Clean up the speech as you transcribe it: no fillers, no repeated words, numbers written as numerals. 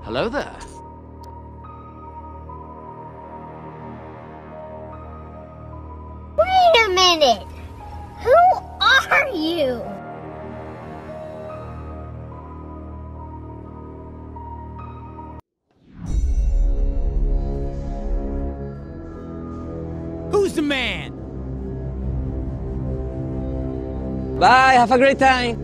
Hello there. Wait a minute! Who are you? Who's the man? Bye, have a great time.